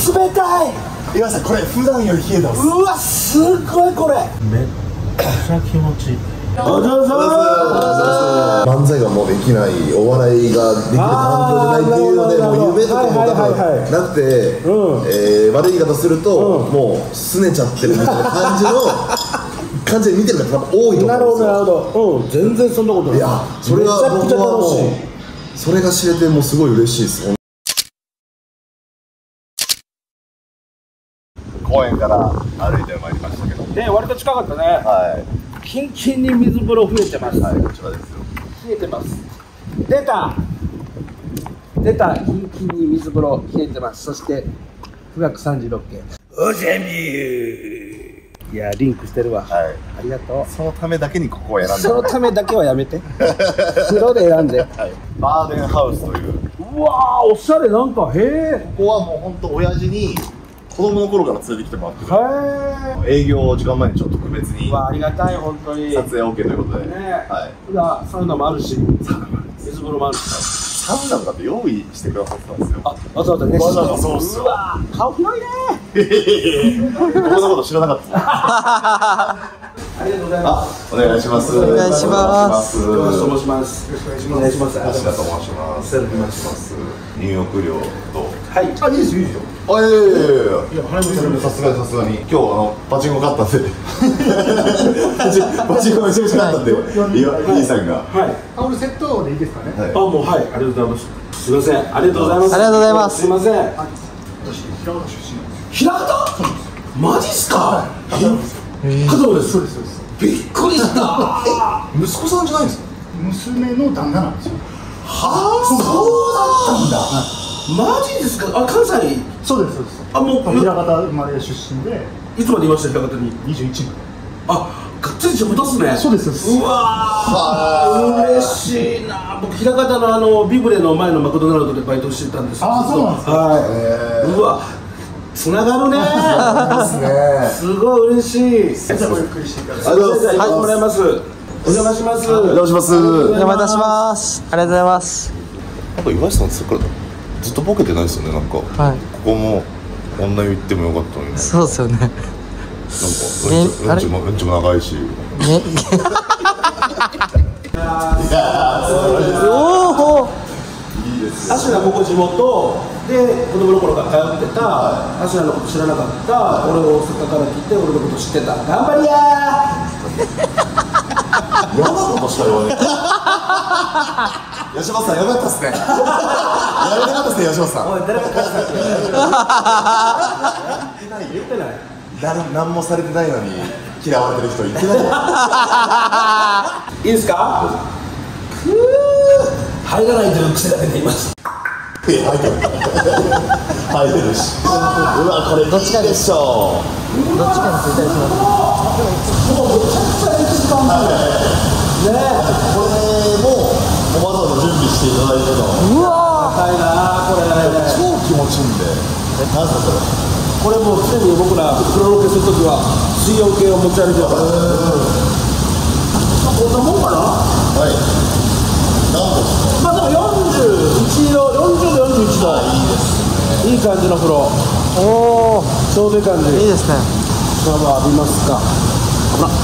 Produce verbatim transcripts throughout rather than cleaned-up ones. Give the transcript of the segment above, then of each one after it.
冷たい。 岩井さんこれ普段より冷えてます。 うわすごいこれ。めっちゃ気持ちいい。お嬢さん。 漫才がもうできない、お笑いができる環境じゃないっていうので、もう夢とかも多分なくて、えー、悪い言い方すると、うん、もうすねちゃってるみたいな感じの感じで見てる方多分多いと思うんですよ。なるほどなるほど。うん、全然そんなことない。いや、それが僕はもうそれが知れてもうすごい嬉しいです。公園から歩いてまいりましたけど。 ね、割と近かったね。はい。キンキンに水風呂増えてます。はい、こちらですよ。冷えてます。出た。出た。キンキンに水風呂冷えてます。そしてくがくさんじゅうろっけん。おじゃみゅー。いやリンクしてるわ。はい。ありがとう。 そのためだけにここを選んだ。 そのためだけはやめて。黒で選んで。はい。 バーデンハウスという。 うわーおしゃれなんかへえ。 ここはもう本当親父に。子供の頃から連れてきてもらってる。営業時間前にちょっと特別にありがたい本当に撮影 オーケー ということで、ね、 はい。裏サウナもあるし、水風呂もあるし、 サウナもだって用意してくださってたんですよ。 あ、わざわざね。 わざわざそうっすよ。 うわ、顔広いね。 こんなこと知らなかった。 ありがとうございます。 お願いします。 お願いします。 よろしくお願いします。よろしくお願いします。 橋田と申します。入浴料と。 はい。あ、いいですよいいですよ。 あ、いやいやいやいや、さすがにさすがに今日あのパチンコ買ったんでパチパチンコめちゃめちゃ買ったんで、いいさんがタオルセットでいいですかね。 あ、もうはい、ありがとうございます。すみません、ありがとうございます。 ありがとうございます。 すみません。 私平方出身なんですよ。 平方？マジっすか？加藤です。そうですそうです。びっくりした。 息子さんじゃないんですか？ 娘の旦那なんですよ。 はあ、そうだったんだ。マジですか？あ、関西。 そうですそうです。 あ、もう平方生まれ出身で。 いつまでいました平方に？ にじゅういちねん。 あ、がっつり地元っすね。 そうですそうです。 うわー、嬉しいな。僕平方のあのビブレの前のマクドナルドでバイトしてたんです。 あ、そうなんですか。 はい。うわ、つながるね。すごい嬉しい。 じゃあごゆっくりしてください。 ありがとうございます。もらいます。お邪魔します。 お邪魔します。 お邪魔いたします。ありがとうございます。 なんか岩井さんそこからずっとボケてないですよね。なんか、はい、ここも女湯行ってもよかったのに、ね、 そうですよね。なんかうんちもうんちも長いし、ね、 おおいいです。 アシュラここ地元で子供の頃から通ってた。アシュラのこと知らなかった。俺大阪から来て俺のこと知ってた。頑張りやー。 やばいことしたよね。吉本さんやばかったっすね。やめなかったっすね吉本さん。 おい誰か返したって言ってない。 誰何もされてないのに嫌われてる人言ってない。 いいですか？くー入らないという癖が出ています。 いや入ってる。入ってるし。うわこれどっちかでしょう。 どっちかについたりします。 もうめちゃくちゃ一番ねえ、 これもわざわざ準備していただいてた。 うわ高いなこれ。 超気持ちいいんで。何すかそれ。 これもう常に僕らプロロケするときは水温計を持ち歩いてるから。こんなもんかな。 はい。何度ですか。 まあでもよんじゅういちど、よんじゅうどよんじゅういちど。いいですね。いい感じの風呂。 おおちょうどいい感じ。 いいですね。 シャワー浴びますか。ほら。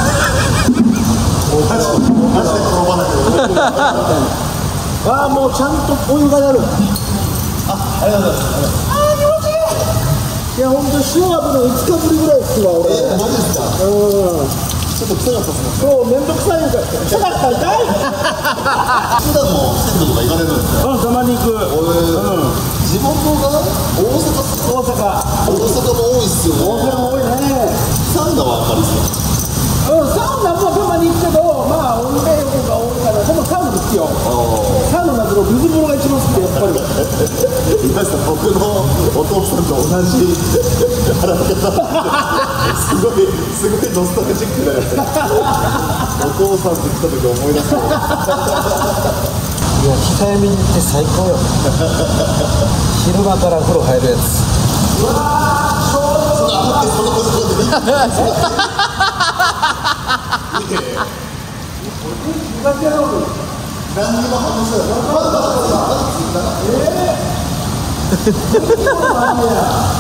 マジで転ばないで。 ああもうちゃんとお湯がやる。 あ、ありがとうございます。 ああ気持ちいい。いや本当塩浴びのいつかぶりぐらいですわ俺。 えー、マジですか。 うん。 ちょっと臭かったですね。 そう面倒くさいから臭かったんかい。 普段も鮮度とか行かれるんですか。 うんたまに行く。うん。 地元が大阪。 大阪。 大阪も多いっすよね。 大阪も多いね。 サウナはあんまりですか。 うん、サウナもたまに行くけど、まあ温泉とか多いから、でもサウナ好きよ。サウナだけど水風呂が一番好きでやっぱり。 今さん僕のお父さんと同じ腹の方。すごいすごいノスタルジックだよね。お父さんって来た時思い出す。 いや控えめにって最高よ。昼間から風呂入るやつ。うわー、そう何にも反応してない。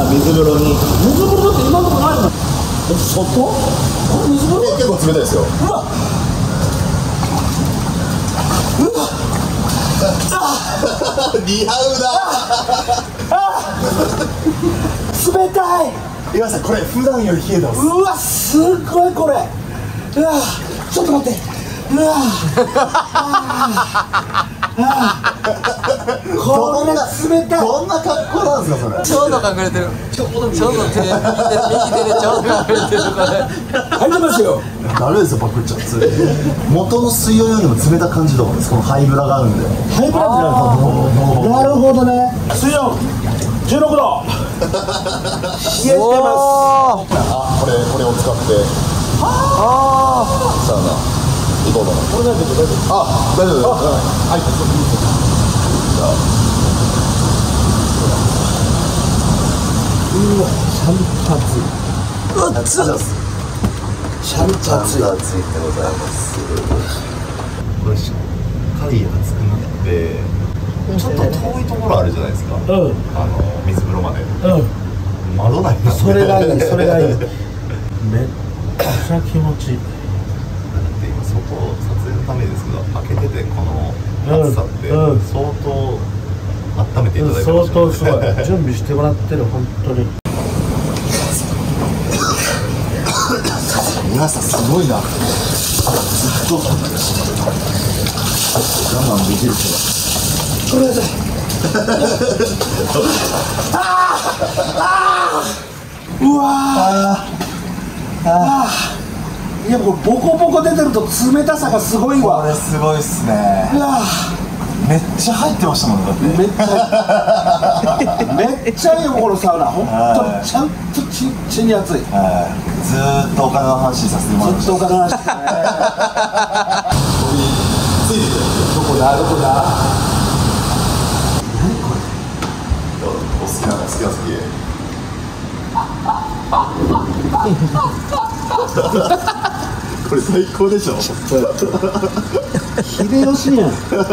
水風呂に。 水風呂って今のとこないの？え、外？これ水風呂？ 結構冷たいですよ。 うわうわ似合うな。 冷たい。 岩井さん、これ普段より冷えてます。 うわすっごいこれ。うわちょっと待って。うわこれ冷たい。 どんな格好なんですかそれ。 ちょうど隠れてる。ちょうど手、右手でちょうど隠れてるこれ。 入ってますよ。 ダメですよパクっちゃって。元の水温よりも冷た感じとかです。このハイブラがあるんで。 ハイブラってなるほどね。水温じゅうろくど。冷えてます。 おー。 あ、これこれを使ってあサウナ行こうかな。 これだけど大丈夫。 あ、大丈夫です。はい。じゃあうわシャンパツ。 ー。うっつ。 シャンパツ。 熱いでございます。これしっかり熱くなってちょっと遠いところあるじゃないですか。 うん。 あの水風呂まで。 うん。 窓ないな。 それがいい。それがいい。めっちゃ気持ちいい。 今外撮影のためですけど開けててこの暑さってうんうん、 相当温めていただいて相ます当すごい。準備してもらってる本当に。 皆さんすごいな。ずっと我慢できる人だ。 ごめんなさい。うわああいやもうボコボコ出てると冷たさがすごいわ。 これすごいっすね。 うわめっちゃ入ってましたもんだって。 めっちゃめっちゃいいよこのサウナ。本当にちゃんとちんちんに熱い。ずはいずーっとお金の話させてもらいました。 っとお金の話してね。 ついてきてどこだどこだ。何これ。 お好きなの好きな好き。これ最高でしょ。 秀吉やん。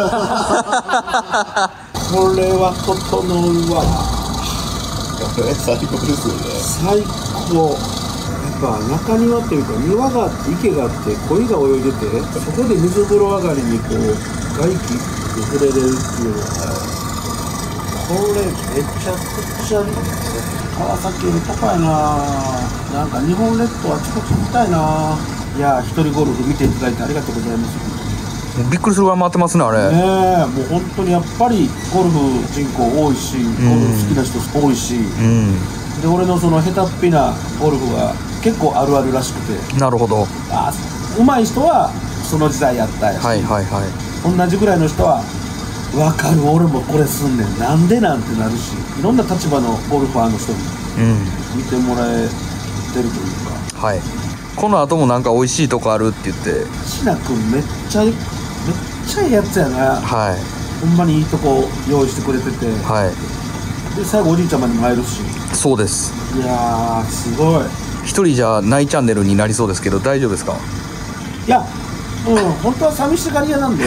これは整うわ。 これ最高ですよね。 最高。やっぱ中庭というか庭があって池があって鯉が泳いでてそこで水風呂上がりにこう外気に触れれるっていうのはこれめちゃくちゃ川崎より高いな。なんか日本列島あちこち見たいな。いや一人ゴルフ見ていただいてありがとうございます。 びっくりするぐらい回ってますねあれ。 ねえもう本当にやっぱりゴルフ人口多いしゴルフ好きな人多いし、 うんで俺のその下手っぴなゴルフは結構あるあるらしくて、 なるほど。 あ上手い人はその時代やったやし、 はいはいはい。 同じぐらいの人は分かる俺もこれすんねんなんでなんてなるし、いろんな立場のゴルファーの人にうん見てもらえてるというか。 はい。この後もなんか美味しいとこあるって言って。 シナ君めっちゃめっちゃいいやつやな。 はいほんまにいいとこ用意してくれてて、 はいで最後おじいちゃまにも会えるし。 そうです。 いやーすごい。 一人じゃないチャンネルになりそうですけど大丈夫ですか。 いやうん本当は寂しがり屋なんで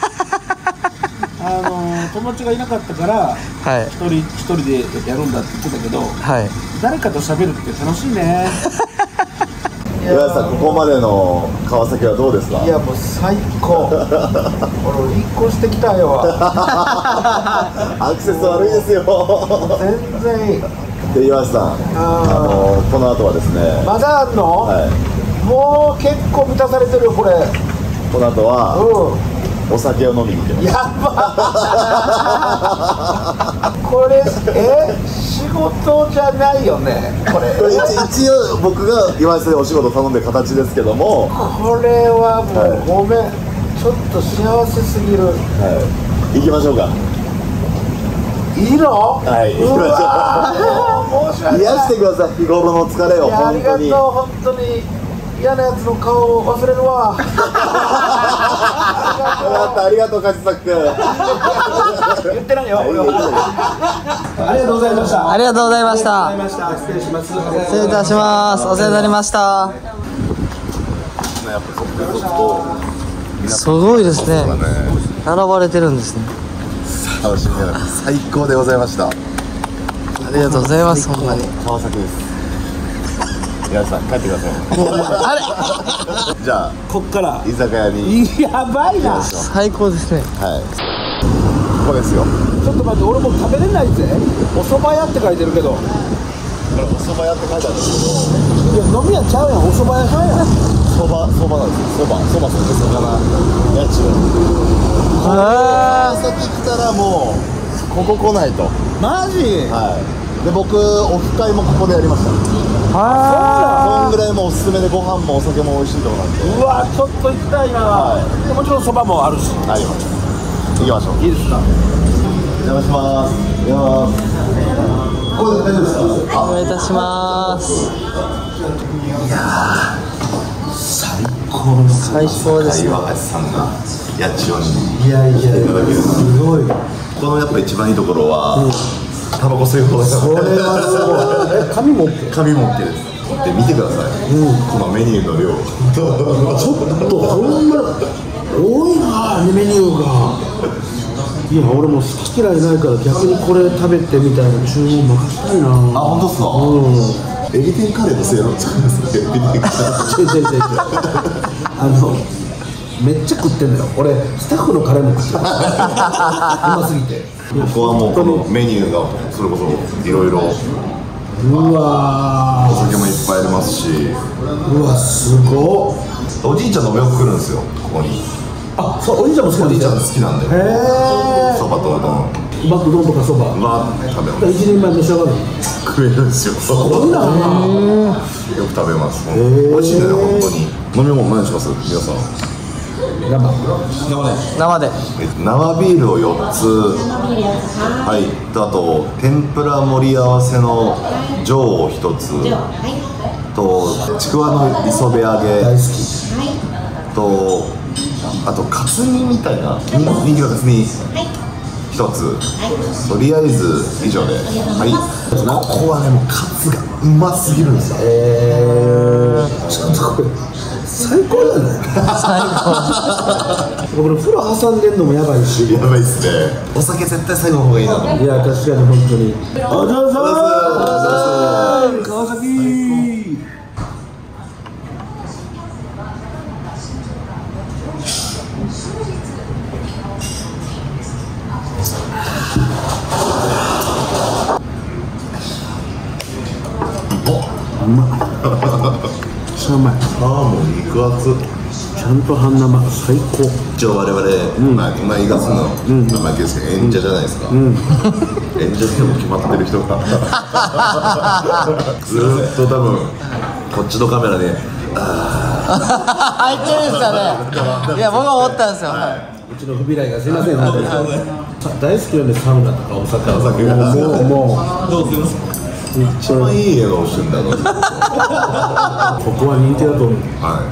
あのー、友達がいなかったからはい一人一人でやるんだって言ってたけど、 はい誰かと喋るって楽しいね。 岩井さんここまでの川崎はどうですか。 いやもう最高。俺引っ越してきたよ。 アクセス悪いですよ。 全然いい。 で岩井さんあのこの後はですね、 まだあんの、 はい、 もう結構満たされてるよこれ。 この後はうんお酒を飲みに行きます。 やばこれえ仕事じゃないよねこれ。 これ一, 一応僕が岩井さんにお仕事頼んでる形ですけども、 これはもう、 はい、 ごめんちょっと幸せすぎる。 はい、行きましょうか。 いいの？ はい行きましょう。 申し訳ない。 癒してください日頃の疲れを。 いやありがとう本当に嫌なやつの顔を忘れるわ。 ありがとう梶作君。 言ってないよ俺は。ありがとうございました。 ありがとうございましありた。 がとうございました。失礼します。 失礼いたします。お世話になりました。 やっぱちょっとちょっとすごいですねそうだね。 並ばれてるんですね。 楽しみだな。最高でございました。 ありがとうございます。ほんまに川崎です。皆さん帰ってください。 あれじゃあこっから居酒屋に。 やばいな。 最高ですね。 はい。ここですよ。 ちょっと待って、俺もう食べれないぜ。お蕎麦屋って書いてるけど。 これお蕎麦屋って書いてあるんですいや、飲み屋ちゃうやん、お蕎麦屋さんやん。 けど、蕎麦蕎麦なんですよ。蕎麦蕎麦そして魚。いや違う。 あ川崎来たらもうここ来ないと。 マジ？ はい。で僕オフ会もここでやりました。 あそんぐらいもうおすすめでご飯もお酒も美味しいとこなんで。 うわ、ちょっと行きたいな。 はいでもちろん蕎麦もあるし。 あります。行きましょう。 いいですか？ お邪魔します。いやー。これで大丈夫ですか？ お願いいたします。 この最高ですね。 岩橋さんが八千代にいやいやいや、すごい。 このやっぱ一番いいところは、タバコ吸い放題。 これはすごい。え、紙持って。 紙も OK です。で見てください、このメニューの量。 ちょっとほんま多いな、メニューが。いや、俺も好き嫌いないから逆にこれ食べてみたいな注文任したいな。 あ、本当っすか？うん。エビ天カレーのせいの作るんですよ。エビ天カレー。 違う違う違う違う。あのめっちゃ食ってんだよ。俺スタッフのカレーも食ってる。うますぎて。 ここはもうこのメニューがそれこそいろいろ。 うわお酒もいっぱいありますし。 ー、うわ、すごっ。 おじいちゃんのお洋服来るんですよ、ここに。 あ、そう、おじいちゃんも好きなんですよ。 おじいちゃん好きなんで。 へえ。 そばとうどん。 バッグ丼とかそば。 は食べます。 一人前召し上がる。 食えるんですよ。 すごいな。 よく食べます。美味しいのよ、本当に。飲み物何します？皆さん。 生。 生で。 生ビールをよっつ。はい。あと天ぷら盛り合わせの上をひとつ。とちくわの磯辺揚げ。 大好き。 とあとカツ煮みたいな人気のカツ煮。一つ、とりあえず以上で、はい。ここはね、もうカツがうますぎるんですよ。 えー、ちょっとこれ最高だね。 最高。 これ風呂挟んでんのもやばいし。 やばいっすね。お酒絶対最後の方がいいなと思って。 いや、確かに本当に。あざざー。川崎。うまっ。めっちゃうまい。 ああ、もう肉厚。 ちゃんと半生最高。 一応我々、まあ今言い出すの、まあですけど演者じゃないですか。演者っても決まってる人がずーっと多分こっちのカメラで入ってるんですかね。いや、僕は思ったんですよ。 うちの不備来がすいません、本当に。大好きなんで、サウナとかお酒。お酒が。もう、もう。どうするんですか。 一番いい笑顔してんだろう。 ここは人気だと思う。 はい。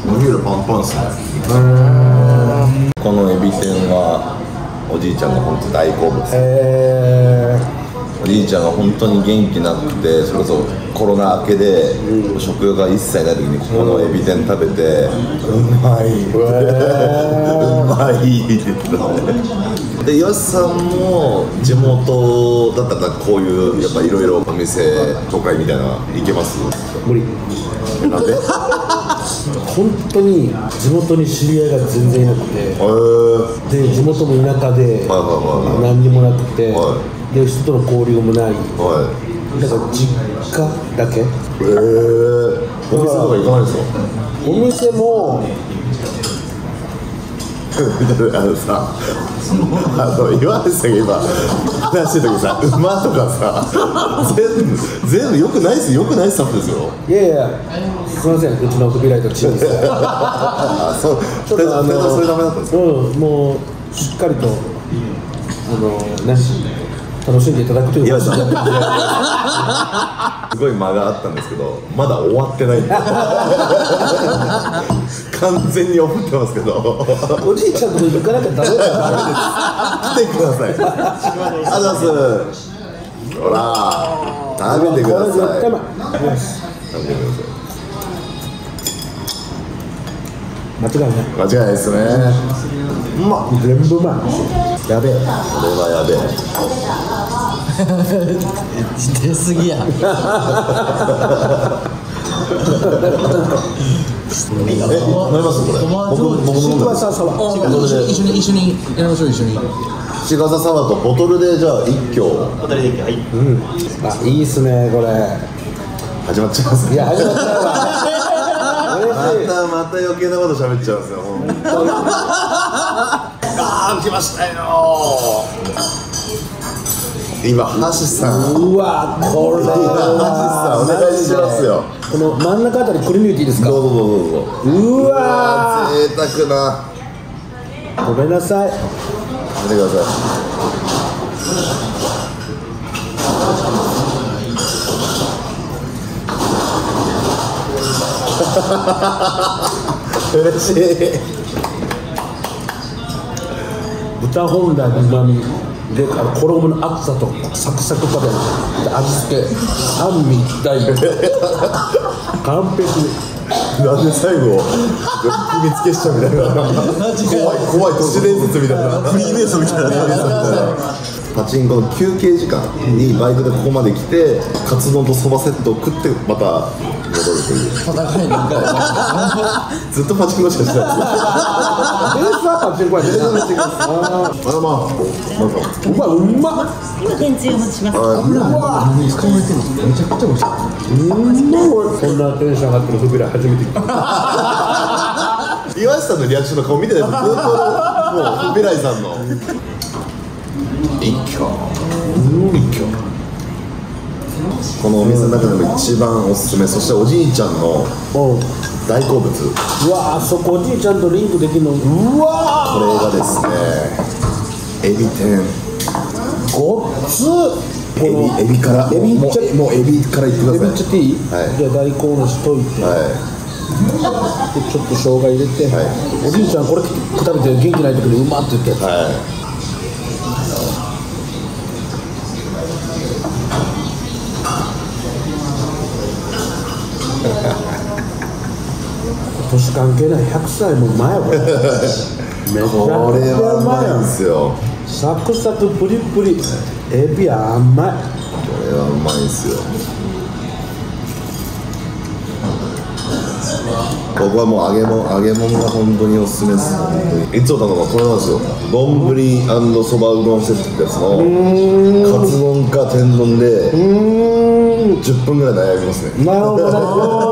お昼パンパンっすね。このエビ天はおじいちゃんが本当大好物。 えおじいちゃんが本当に元気なくて、それこそコロナ明けで食欲が一切ない時にここのエビ天食べて、うまい、うまいって言ってたね。で、よしさんも地元だったらこういうやっぱいろいろお店都会みたいなの行けます？ ー、無理。 なんで？ 本当に地元に知り合いが全然いなくて、 へー。 で地元も田舎ではいはいはい何にもなくて、 はで人との交流もない。 はだから実家だけ。 い。へー。お店とか行かないですか？ お店もあのさ、あの岩橋さんが今話してる時さ、馬とかさ、全部全部よくないっすよくないスタッフですよ。 いやいや、すみません、うちの不備来とチームです。 あ、そう、 ちょっとあの二人ともそれダメだったんですか？ うん、もうしっかりとあのね、楽しんでいただくといういや、すごい間があったんですけど、まだ終わってないんで完全に怒ってますけどおじいちゃんとこ行かなきゃダメだよ。 来てください。あざす。ほら、食べてください。 これ絶対うまい。 食べてくださ間違いない。 い。間違いないですね。うまっ。 全部うまい。やべえ。 これはやべえ。 出すぎや。 え、飲みますこれ。僕僕飲んでます。 一緒に一緒にやりましょう一緒に。 シガササワとボトルでじゃあ一挙。 ボトルでいい。はい。 うん。あ、いいっすねこれ。 始まっちゃいますね。 いや始まっちゃうわ。 またまた余計なこと喋っちゃうんですよ。ああ来ましたよ。今橋さん。 うわこれは橋さんお願いしますよ。 この真ん中あたりくり抜いていいですか。 どうぞどうぞどうぞ。 うわ贅沢な。 ごめんなさい。 見てください。嬉しい。 豚本来の旨味で衣の厚さとサクサク加減で味付け三位一体完璧。 なんで最後秘密結社みたいな怖い怖い都市伝説みたいなフリーメイソンみたいなパチンコの休憩時間にバイクでここまで来てカツ丼とそばセットを食ってまた戻るという戦いなんかずっとパチンコしかしてないですよ。 ベースはパチンコやね。 あらまあなんかうわうまっ。 天つゆお持ちします。 油が何に使われてるんですか。めちゃくちゃ美味しい。 うんまい。こんなテンション上がってるフビラ初めて見た。 岩下さんのリアクションの顔見てないです。ずっともうフベライさんの一挙一挙このお店の中でも一番おすすめ、そしておじいちゃんの大好物。 うわあそこおじいちゃんとリンクできるの。うわこれがですねエビ天。 ごっつ。 エビエビからエビもうもうエビからいってください。 エビいっちゃっていい。 はいじゃあ大根おろしといて、 はでちょっと生姜入れて、 はいおじいちゃんこれ食べて元気ない時にうまって言って。 いはい。 年関係ないひゃくさいもうまいわこれ。めちゃくちゃこれはうまいんですよ。 サクサクプリプリ。エビ甘い。 これはうまいんですよ。僕はもう揚げ物揚げ物が本当におすすめです。本当にいつも頼むのはこれなんですよ。丼&そばうどんセットってやつのカツ丼か天丼でじゅっぷんぐらい悩みますね。 なるほどね。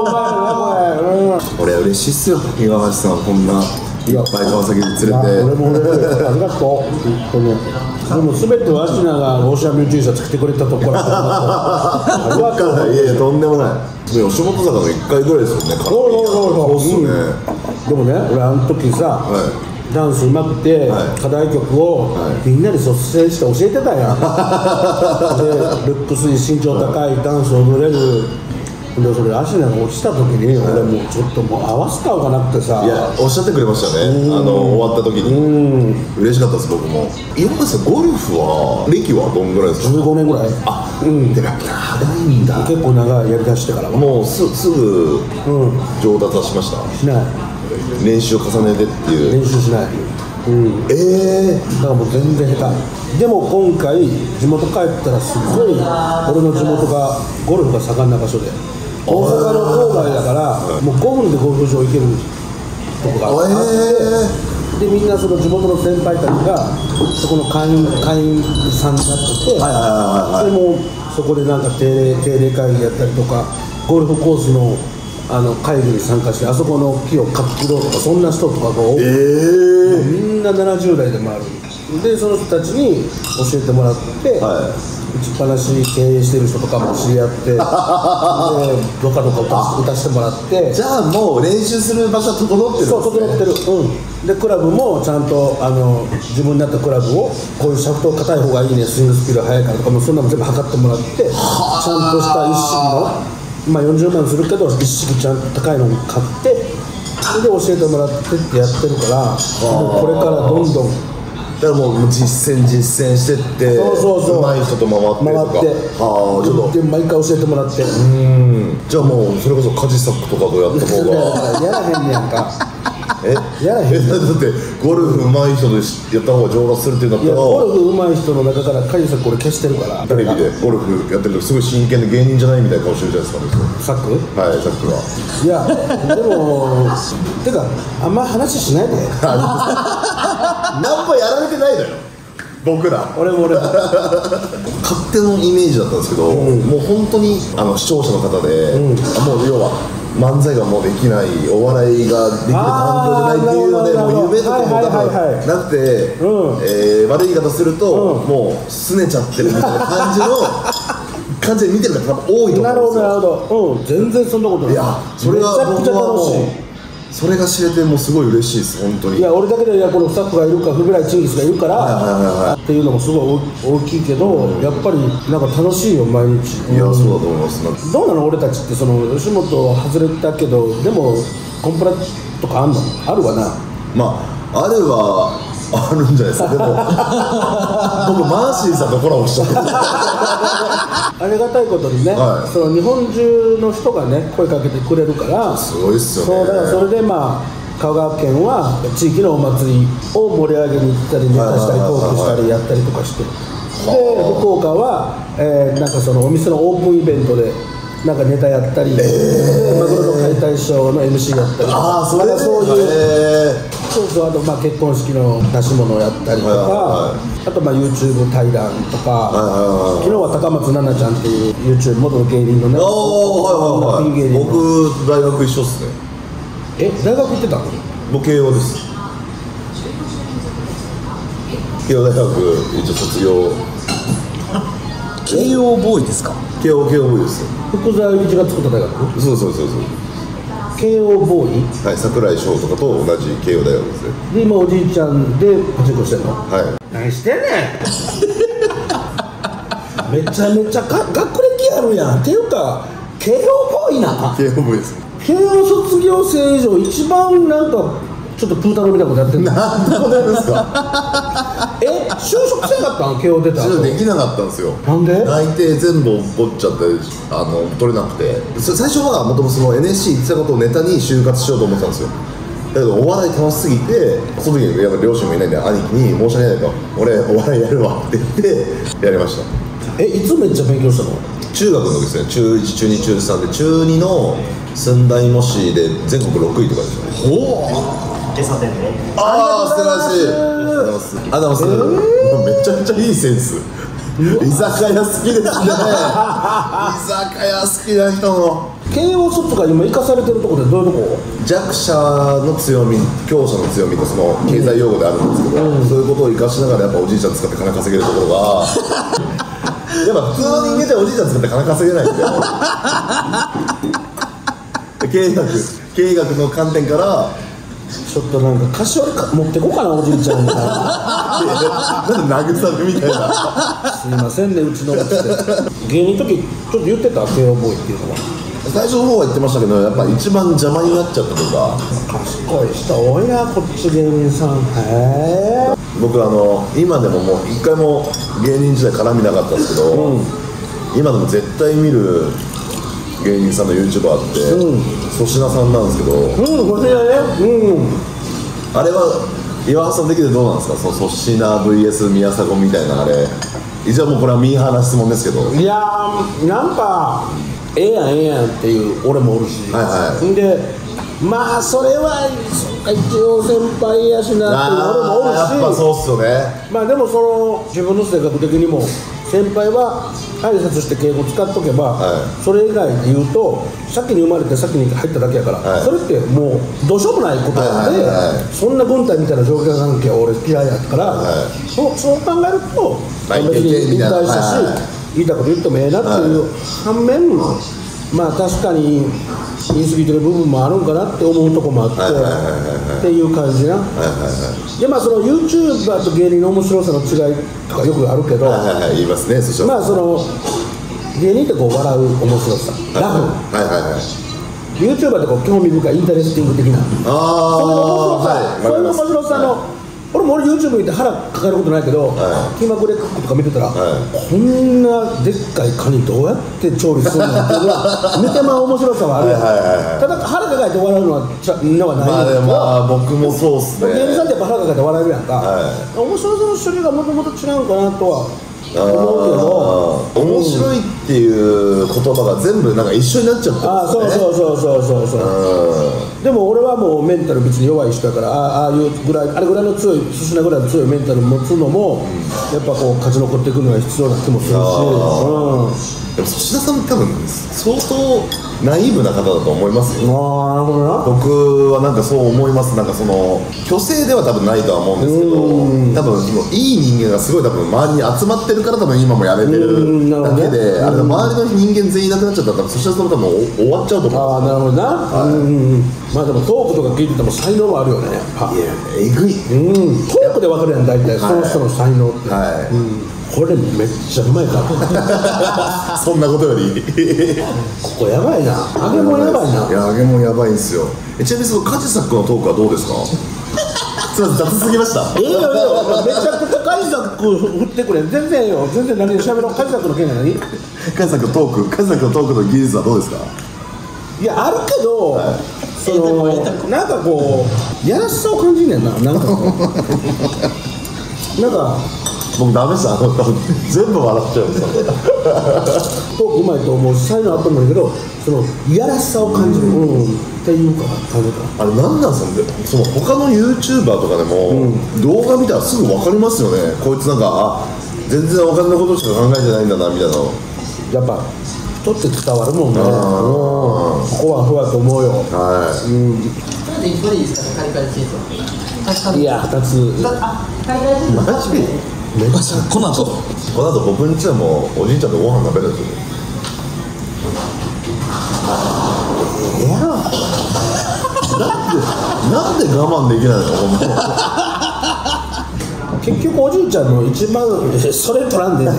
これ嬉しいっすよ。岩橋さんこんないっぱい川崎に連れて。 俺も俺もありがとう。本当に。でもすべてはアシナがオーシャンビュー T シャツ着てくれたところからありがとう。 いやいやとんでもない。吉本坂のいっかいぐらいですよね。 そうそうそうそう。 そうっすね。 でもね、俺あの時さ、 はいダンスうまくて、 はい課題曲を、 はい、 みんなで率先して教えてたやん。で、ルックスに身長高いダンスを踊れる。でそれアシナが落ちた時に、はい、俺もうちょっともう合わせた方がなくてさ。 いやおっしゃってくれましたね。あの終わった時に嬉しかったです僕も。岩橋さんゴルフは歴はどんぐらいですか。 じゅうごねんぐらい。 あ、うん。でも長いんだ。 結構長いやりだしてからは。 もうすすぐ上達はしました。 しない。 練習を重ねてっていう。 練習しない。うん、 ええー、だからもう全然下手。でも今回地元帰ったらすごい俺の地元がゴルフが盛んな場所で大阪の郊外だから、はい、もうごふんでゴルフ場行けるとこがあって、えー、でみんなその地元の先輩たちがそこの会員会員さんになってて、でもそこでなんか定例定例会議やったりとかゴルフコースのあの会議に参加してあそこの木をかき切ろうとかそんな人とかが多くて、えー、みんなななじゅう代で回る。でその人たちに教えてもらって、はい、打ちっぱなし経営してる人とかも知り合ってでどかどか打たせてもらって。 じゃあもう練習する場所は整ってるんですね。 そう整ってる。うんでクラブもちゃんとあの自分になったクラブをこういうシャフト硬い方がいいねスイングスピード速いからとかもそんなの全部測ってもらってちゃんとした一式のまあよんじゅうまんするけど一式ちゃんと高いのを買ってそれで教えてもらってってやってるからもうこれからどんどんだからもう実践実践してってそうそうそう上手い人と回ってとか回ってああちょっとで毎回教えてもらってうんじゃあもうそれこそカジサックとかとやった方がやらへんねやんかえやらへん。 えだってゴルフ上手い人でやった方が上達するっていうんだったら、 いやゴルフ上手い人の中からカジさんこれ消してるから。 テレビでゴルフやってるとすごい真剣で芸人じゃないみたいな顔してるじゃないですか。 サック？ はい、サックは。 いやでもてかあんま話しないで。 何もやられてないのよ僕ら。 俺も俺も勝手のイメージだったんですけど、うん、もう本当にあの視聴者の方で、うん、もう要は漫才がもうできない、お笑いができる環境じゃないっていうので、もう夢とかも多分なくて、えー、悪い言い方すると、うん、もう拗ねちゃってるみたいな感じの感じで見てる方多分多いと思うんですよ。 なるほどなるほど、うん、全然そんなことない。 いやそれがめちゃくちゃ楽しい。 それが知れてもうすごい嬉しいです本当に。 いや俺だけでいやこのスタッフがいるかフビライチンギスがいるからっていうのもすごい大きいけど、うん、やっぱりなんか楽しいよ毎日。 いや、うん、そうだと思います。 どうなの俺たちってその吉本外れたけどでもコンプラとかあんの？あるわな。 まああるはあるんじゃないですか。でも僕マーシーさんとコラボしちゃってありがたいことにね、はい、その日本中の人がね声かけてくれるからすごいっすよね。 そうだからそれでまあ香川県は地域のお祭りを盛り上げに行ったりネタしたりトークしたりやったりとかして、で福岡は、えー、なんかそのお店のオープンイベントでなんかネタやったり、えー、マグロの解体ショーの エムシー やったり、 ああそれでそういう、えー、そうそう、あとまあ結婚式の出し物をやったりとか、あとまあ YouTube 対談とか、昨日は高松菜奈ちゃんっていう YouTube 元の芸人のね、 ああはいはいはい、僕大学一緒っすね。 え大学行ってたの？ 僕慶応です。慶応大学一応卒業。 慶応ボーイですか？ 慶応慶応ボーイです。 福沢諭吉が作った大学？ そうそうそうそう。 慶応ボーイ？ はい、櫻井翔とかと同じ慶応大学ですね。 で今おじいちゃんでパチンコしてんの？ はい。 何してんねんめちゃめちゃか学歴あるやん。っていうか慶応ボーイな。 慶応ボーイです。 慶応卒業生以上一番なんかちょっとプータローみたいなことやってんの？ なんでことやるんですか？ え、就職せなかったん？慶応出た後できなかったんですよ。 なんで？ 内定全部落っちゃってあの取れなくて、最初はもともとその エヌエスシー 行ってたことをネタに就活しようと思ってたんですよ。だけどお笑い楽しすぎて、その時にやっぱ両親もいないんで兄貴に申し訳ないけど俺お笑いやるわって言ってやりました。 え、いつめっちゃ勉強したの？ 中学の時ですね。中いち、中に、中さんで中にの寸大模試で全国ろくいとかですよね。ほう。 ゲソ店で。 ああ素晴らしい。ありがとうございます。ありがとうございます。めちゃめちゃいいセンス。居酒屋好きですね。居酒屋好きな人の。 慶応卒が今生かされてるところでどういうとこ？ 弱者の強み、強者の強みとその経済用語であるんですけど、うん、そういうことを生かしながらやっぱおじいちゃん使って金稼げるところがやっぱ普通の人間じゃおじいちゃん使って金稼げないんで経営学、経営学の観点からちょっとなんか菓子折りか持ってこうかなおじいちゃんみたいななんで慰めみたいなすいませんねうちのうちで芸人の時ちょっと言ってた慶応ボーイっていうのは最初の方は言ってましたけどやっぱ一番邪魔になっちゃったとか賢い人多いなこっち芸人さん。へえ。 僕あの今でももう一回も芸人時代絡みなかったんですけど、うん、今でも絶対見る芸人さんの YouTuber あって粗品、うん、さんなんですけど、 うん粗品ね、うん、 あれは岩橋さん的にどうなんですか？その粗品 ブイエス 宮迫みたいなあれ一応もうこれはミーハーな質問ですけどいやーなんかええやんええやんっていう俺もおるし、はいはい、でまあそれは一応先輩やしなっていう俺もおるしやっぱそうっすよね。 まあでもその自分の性格的にも先輩は挨拶して敬語使っとけば、はい、それ以外で言うと先に生まれて先に入っただけやから、はい、それってもうどうしようもないことなんで、はいはいはい、そんな軍隊みたいな条件関係は俺嫌いやから、はい、そ, そう考えると、まあ、別に引退したし、はい、言いたこと言ってもええなっていう反面、はい、まあ確かに言い過ぎてる部分もあるんかなって思うとこもあって、はいはいはいはい、っていう感じな、はいはいはい、でまあその YouTuber と芸人の面白さの違いとかよくあるけど、 はいはいはい、言いますね。そまあその芸人ってこう笑う面白さ、ラフ、 はいはいはい、 YouTuber ってこう興味深いインタレスティング的なあそういう面白さ、はい、そういう面白さの俺も俺 YouTube 見て腹抱えることないけど、 はい、 キーマグレックとか見てたら、はい、こんなでっかいカニどうやって調理するのっていうのは見てまう面白さはあるやん。ただ腹抱えて笑うのはちゃのはないんだけど、 まあ、まあ僕もそうっすね。 芸人さんってやっぱ腹抱えて笑えるやんか、はい、面白さの種類がもともと違うかなとは思うけど、 面白いっていう言葉が全部なんか一緒になっちゃってますね。 あ、そうそうそうそうそうそう。でも俺はもうメンタル別に弱い人だから、ああいうぐらいあれぐらいの強い寿司なぐらいの強いメンタル持つのもやっぱこう勝ち残っていくのが必要な気もするし、うん、 でも粗品さん多分相当ナイーブな方だと思いますよ。 ああ、なるほどな。 僕はなんかそう思います。なんかその虚勢では多分ないとは思うんですけど、多分そのいい人間がすごい多分周りに集まってるから多分今もやれてるだけで、あれ周りの人間全員いなくなっちゃったら、そしたらその多分終わっちゃうと思う。 ああ、なるほどな。はい、うん、まあでもトークとか聞いてても才能もあるよね。 いや、えぐい。 うん、トークで分かるやん大体、はい、その人の才能って。はい。うん、これめっちゃうまいからそんなことよりここやばいな、揚げ物やばいな。 いや、揚げ物やばいんですよ。え、ちなみにそのカジサックのトークはどうですか？すみません、雑すぎました。 いいよいいよ、めちゃくちゃカジサック振ってくれ。全然いいよ、全然何で喋ろう。カジサックの件が何？ カジサックのトーク、カジサックのトークの技術はどうですか？ いや、あるけど、はい、そのなんかこうやらしさを感じんねんな。なんかこうなんか僕ダメさ、全部笑っちゃうんですよトークうまいと思うし、才能あったんだけど、そのいやらしさを感じる、うん、っていうか感じた。 あれ何なんですかね、その他の YouTuber とかでも、うん、動画見たらすぐ分かりますよね。こいつなんか、あ、全然お金のことしか考えてないんだなみたいなの。 やっぱ人って伝わるもんね。うん、ここはそうやと思うよ。はい。うん。 どれでいいですかね、カリカリチーズは。 いや、ふたつ。 あ、カリカリチーズ。 マジで？めっちゃこの後この後僕んちはもうおじいちゃんとご飯食べるんですよ。いやなんでなんで我慢できないの本当結局おじいちゃんの一番それ取らんで何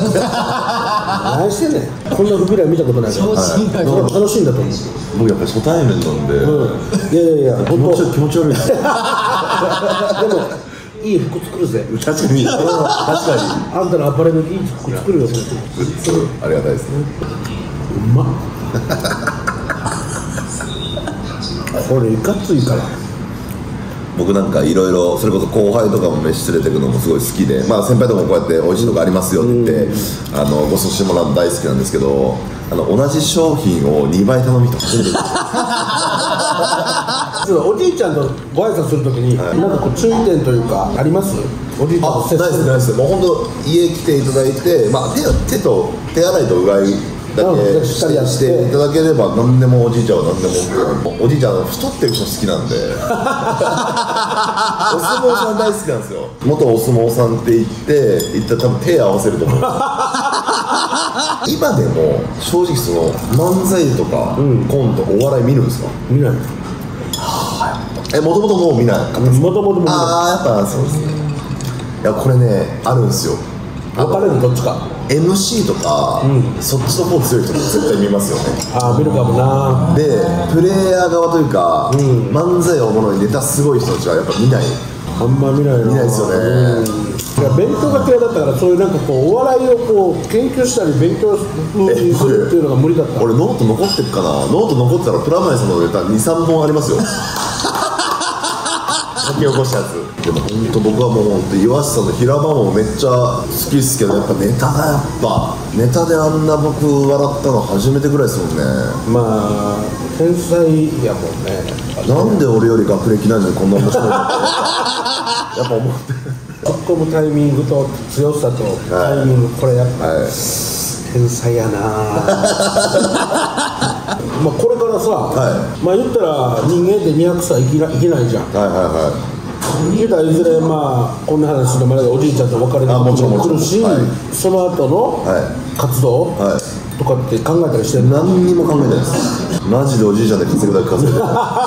してんねん。こんな不備来見たことないから、はい、楽しいんだと思う。 僕やっぱり初対面なんで、 うん、いやいやいや、 気持ち気持ち悪いですでもいい服作るぜ。 確かに確かにあんたのアパレルいい服作るよ。それありがたいですね。 うまっこれいかついから。 僕なんかいろいろそれこそ後輩とかも飯連れてくのもすごい好きで、まあ、先輩とかもこうやって美味しいとこありますよって言って、うん、あのご馳走してもらうの大好きなんですけど、あの同じ商品をにばい頼む人初めておじいちゃんとご挨拶するときに、はい、なんかこう注意点というかあります？おじいちゃんと接する。 ないですないです。もう本当家来ていただいて、まあ、手, 手と手洗いとうがいだけしっかりしていただければ何でもおじいちゃんは何でも。おじいちゃん太ってる人好きなんでお相撲さん大好きなんですよ。元お相撲さんって言って言ったら多分手合わせると思う今でも正直その漫才とか、うん、コントお笑い見るんですか？ 見ない。 え、もともともう見ない。 もともともああ、やっぱそうですね。いや、これね、あるんですよ。 分かれるどっちか。 エムシー とか、うん、そっちの方強い人絶対見ますよね。 ああ、見るかもな。 で、プレイヤー側というか、うん、漫才をものにネタすごい人たちはやっぱ見ない。 あんま見ないな。 見ないですよね。うん、 いや、勉強が嫌いだったから、そういうなんかこうお笑いをこう研究したり勉強するっていうのが無理だった。 俺ノート残ってるかな。ノート残ってたらプラマイさんのネタにさんぼんありますよ書き起こしたやつ。でも本当僕はもう本当岩下さんの平場もめっちゃ好きですけど、やっぱネタがやっぱネタであんな僕笑ったの初めてぐらいですもんね。 まあ天才やもんね。 なんで俺より学歴ないのにこんな面白いのってやっぱ思って突っ込むタイミングと強さとタイミング、はい、これやっぱ、はい、天才やなまあこれからさ、はい、まあ言ったら人間ってにひゃくさい生きな、生きないじゃん。はいはいはい。いずれまあこんな話するまでおじいちゃんと別れることも来るし、はい、その後の活動、はい、とかって考えたりしてる？ 何にも考えてないです。マジでおじいちゃんで稼ぐだけ稼いでる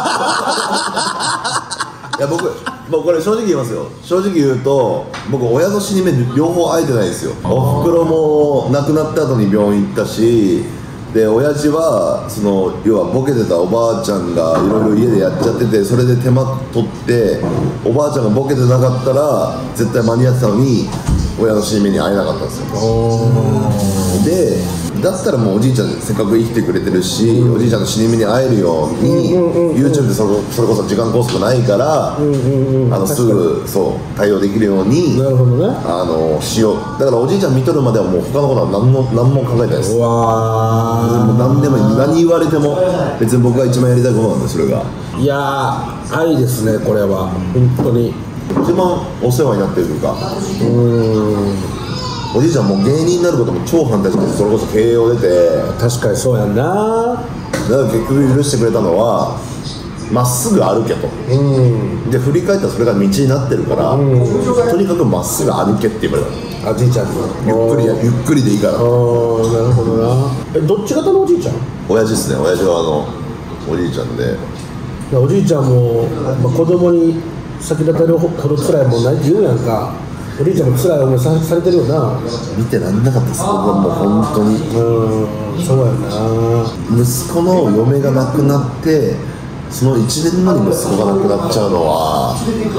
いや僕、もうこれ正直言いますよ。正直言うと僕親の死に目両方会えてないですよ。おふくろも亡くなった後に病院行ったし、 で親父はその要はボケてたおばあちゃんがいろいろ家でやっちゃってて、それで手間取っておばあちゃんがボケてなかったら絶対間に合ってたのに親の死に目に会えなかったんですよ。でだったらもうおじいちゃんせっかく生きてくれてるし、うん、おじいちゃんの死に目に会えるように、うんうんうん、YouTube でそれ、それこそ時間拘束ないから、うんうんうん、あのすぐそう対応できるようになるほど、ね、 あのしよう。だからおじいちゃん見とるまではもう他のことは何も何も考えてないです。 うわー何でも何言われても別に僕が一番やりたいことなんで、それがいやー愛ですね、これは本当に一番お世話になってるというか、うーんおじいちゃんも芸人になることも超反対して、それこそ慶応出て、 確かにそうやんな。だから結局許してくれたのはまっすぐ歩けと、うんで振り返ったらそれが道になってるから、うん、とにかくまっすぐ歩けって言われた。 おじいちゃんにゆっくりゆっくりでいいから。ああなるほどな。えどっち型のおじいちゃん？ 親父ですね。親父はあのおじいちゃんで、 おじいちゃんも、まあ、子供に先立たれるほど辛いもんないって言うやんか。おじいちゃんも辛い思い さ, されてるよな。 見てらんなかったです。僕はもう本当にうんそうやな。 息子の嫁が亡くなってそのいちねんごに息子が亡くなっちゃうのは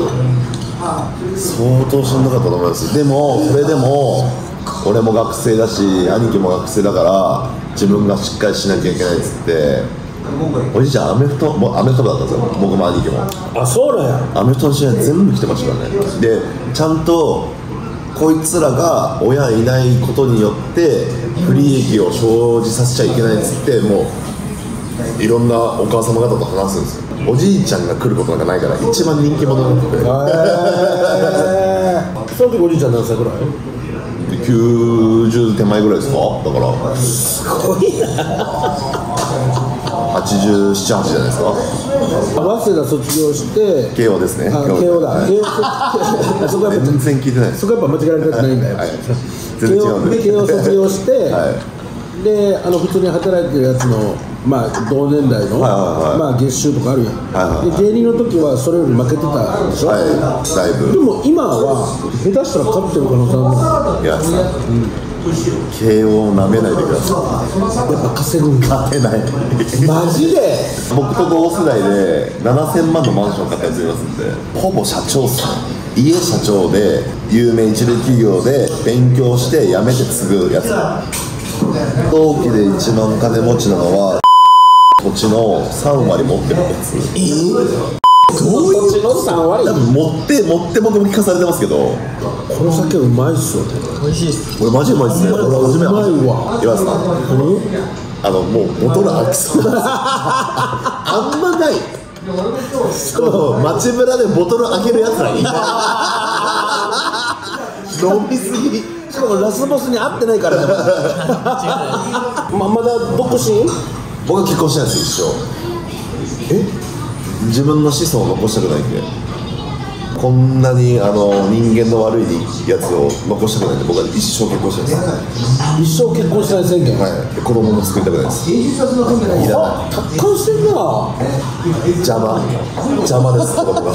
相当しんどかったと思います。でもそれでも俺も学生だし兄貴も学生だから自分がしっかりしなきゃいけないっつって、おじいちゃんアメフトもアメフト部だったんですよ、僕も兄貴も。 あそうなんや。 アメフトの試合全部来てましたからね。でちゃんとこいつらが親いないことによって不利益を生じさせちゃいけないっつって、もういろんなお母様方と話すんですよ。おじいちゃんが来ることなんかないから一番人気者になってて、 えー、その時おじいちゃん何歳ぐらい？ きゅうじゅう手前ぐらいですか。だからすごいな。 はちじゅうなな、はちじゃないですか。 早稲田卒業して慶応ですね。 あ慶応だ、はい、慶応そこやっぱ全然聞いてない。 そこやっぱ間違えられたくないんだよ、はい、 全然違うんで慶応卒業して、 はい、 であの普通に働いてるやつの、まあ、同年代の、はいはいはい、まあ、月収とかあるやん、はいはいはい、で芸人の時はそれより負けてたでしょ、はい、だいぶ。でも今は下手したら勝ってる可能性ある。 いやさ、うん慶応をなめないでください。 やっぱ稼ぐんだ。 勝てないマジで。 僕と同世代でななせんまんのマンション買ったやついますんで、ほぼ社長っすね。家社長で有名一流企業で勉強して辞めて継ぐやつ。同期で一番金持ちなのは土地のさんわり持ってるやつ。えーどういう土地のさんわり？ 多分持って持って僕も聞かされてますけど、 この酒うまいっすよね。 美味しいっす。 これマジうまいっすね。 うまいわ。 岩瀬さん、あのもうボトル開きそうなんですよ。あんまない。そう街ブラでボトル開けるやつらいい。飲みすぎ。 しかもラスボスに会ってないからね。ままだ独身？ 僕は結婚してないです一生。え？自分の子孫を残したくないんで、こんなにあの人間の悪いやつを残したくないんで、僕は一生結婚してないです。 一生結婚したい宣言。 はい。で子供も作りたくないです。いらない。 達観してんな。 邪魔邪魔です子供が。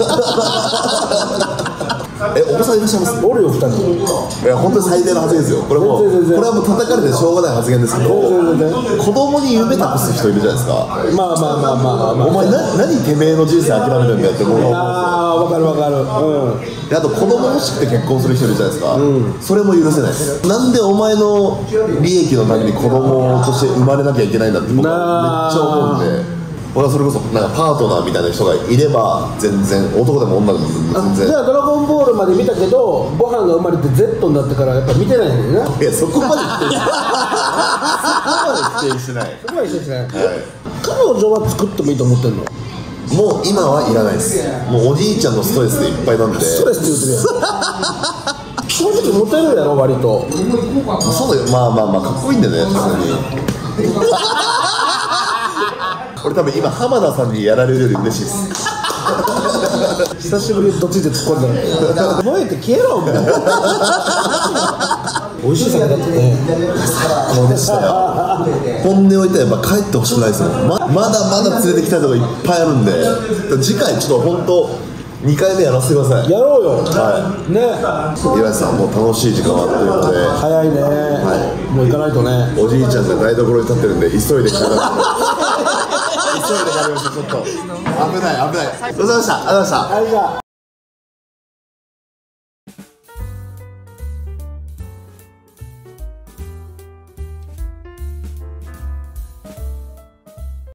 え、お子さんいらっしゃいます？ おるよふたり。 いや本当に最低の発言ですよ。これもこれはもう叩かれてしょうがない発言ですけど、子供に夢託す人いるじゃないですか。 まあまあまあまあまあ。 お前な何てめえの人生諦めてんだよって僕は思うんですよ。 ああわかるわかる。うん。 であと子供欲しくて結婚する人いるじゃないですか、うん、それも許せないです。なんでお前の利益のために子供として生まれなきゃいけないんだって僕はめっちゃ思うんで、僕はそれこそなんかパートナーみたいな人がいれば全然、男でも女でも全然。 じゃあドラゴンボールまで見たけどご飯が生まれて Z になってからやっぱ見てないんだよな。 いやそこまで否定しない。そこまで否定しない。 そこまで否定しない、はい、彼女は作ってもいいと思ってんの？ もう今はいらないです。もうおじいちゃんのストレスでいっぱいなんで。 ストレスって言うてるやん。正直モテるやろ割と。 そうだよ。まあまあまあかっこいいんだよね普通に。俺多分今浜田さんにやられるより嬉しいです。 久しぶりにどっちで突っ込んだ。燃えて消えろもう。美味しい酒だったね。 最高でしたよ。本音を言ったらやっぱ帰ってほしくないですもん。 ま, まだまだ連れてきたいとこいっぱいあるんで、次回ちょっと本当にかいめやらせてください。 やろうよ。 はいね。 岩井さん、もう楽しい時間はあっという間で、 早いね。もう行かないとね。 おじいちゃんが台所に立ってるんで急いで帰らないと急いで帰りました。ちょっと危ない危ない。ごちそうさまでした。ありがとうございました。 ありがとう。